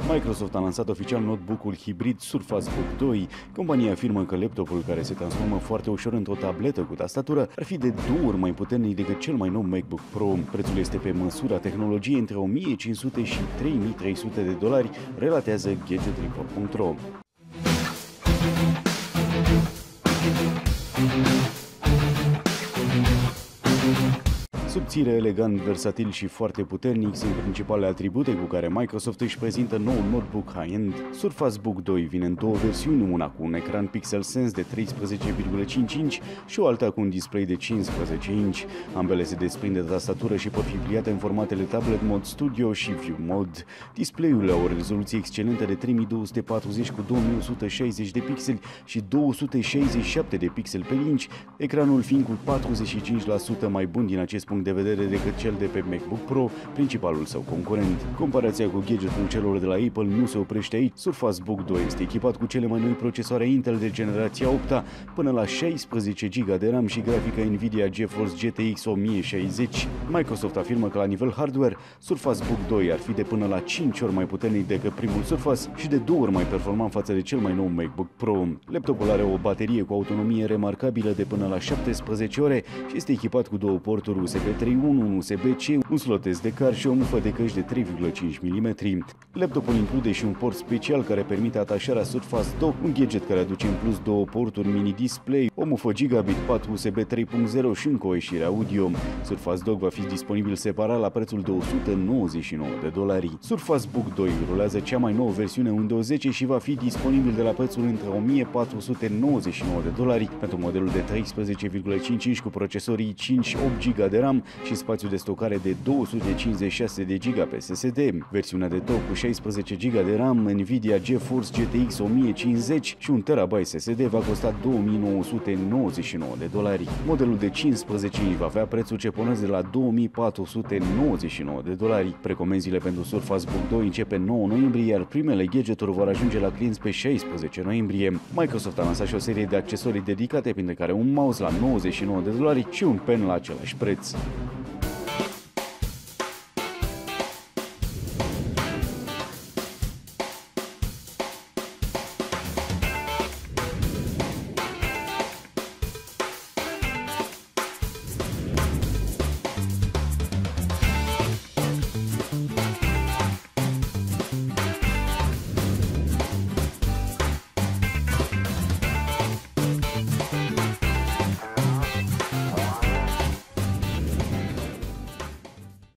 Microsoft a lansat oficial notebook-ul hibrid Surface Book 2. Compania afirmă că laptopul, care se transformă foarte ușor într-o tabletă cu tastatură, ar fi de 2 ori mai puternic decât cel mai nou MacBook Pro. Prețul este pe măsura tehnologiei între 1500 și 3300 de dolari, relatează GadgetReport.ro. Subțire, elegant, versatil și foarte puternic sunt principalele atribute cu care Microsoft își prezintă noul notebook high-end. Surface Book 2 vine în două versiuni, una cu un ecran Pixel Sense de 13,5 inch și o alta cu un display de 15 inch. Ambele se desprind de tastatură și pot fi pliate în formatele Tablet Mode Studio și View Mode. Display-urile au o rezoluție excelentă de 3240 cu 2160 de pixeli și 267 de pixeli pe inch, ecranul fiind cu 45% mai bun din acest punct de vedere decât cel de pe MacBook Pro, principalul său concurent. Comparația cu gadgetul celor de la Apple nu se oprește aici. Surface Book 2 este echipat cu cele mai noi procesoare Intel de generația 8-a, până la 16 GB de RAM și grafică Nvidia GeForce GTX 1060. Microsoft afirmă că la nivel hardware, Surface Book 2 ar fi de până la 5 ori mai puternic decât primul Surface și de 2 ori mai performant față de cel mai nou MacBook Pro. Laptopul are o baterie cu autonomie remarcabilă de până la 17 ore și este echipat cu două porturi USB 3.1, un USB-C, un slot SD card și o mufă de căști de 3,5 mm. Laptopul include și un port special care permite atașarea Surface Dock, un gadget care aduce în plus două porturi mini-display, o mufă Gigabit, 4 USB 3.0 și încă o ieșire audio. Surface Dock va fi disponibil separat la prețul de $199. Surface Book 2 rulează cea mai nouă versiune Windows 10 și va fi disponibil de la prețul între $1499 pentru modelul de 13,5 inch cu procesorii 5, 8 GB de RAM și spațiu de stocare de 256 de GB pe SSD. Versiunea de top cu 16 GB de RAM, Nvidia GeForce GTX 1050 și 1 TB SSD va costa $2.999. Modelul de 15 inch va avea prețul ce pornesc de la $2.499. Precomenzile pentru Surface Book 2 începe 9 noiembrie, iar primele gadgeturi vor ajunge la clienți pe 16 noiembrie. Microsoft a lansat și o serie de accesorii dedicate, printre care un mouse la $99 și un pen la același preț.